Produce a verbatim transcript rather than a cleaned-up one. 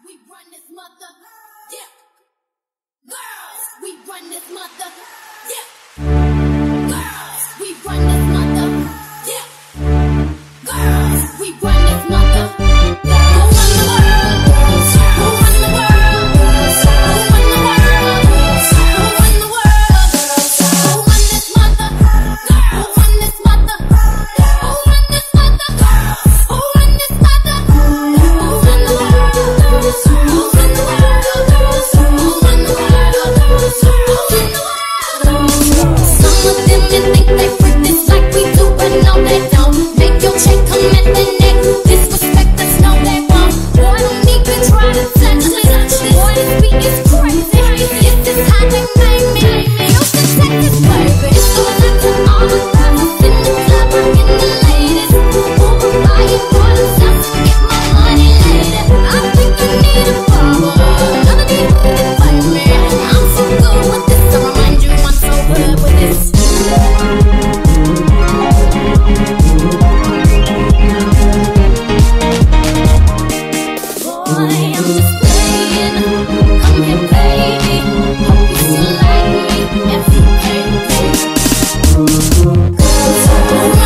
we run this mother. Yeah. Girls, we run this mother. Yeah. Girls, we run this mother. Yeah. Girls, we run this mother. Who run the world? Who run the world? Who run the world? Who run the world? Who run this mother? Who run this mother? Who run this mother? Who run this mother? Who run the world? Who run the world? Who run the world? Who run the world? Some of them may think they freak this like we do, but no they don't. Make your check come at the neck. Disrespect us, no they won't. Boy, don't even try to touch this. Boy, this beat is crazy. It's this hot they make me. You can take this baby. It's going out to all the brothers in the club, rockin' the ladies. Over by your boys, I'm gonna get my money later. I think I need a bubble. None of these can play me. I'm so good with this, to remind you I'm so good with this. Boy, I'm just playing. Come here, baby. Hope you still like me. F U K K. Girls,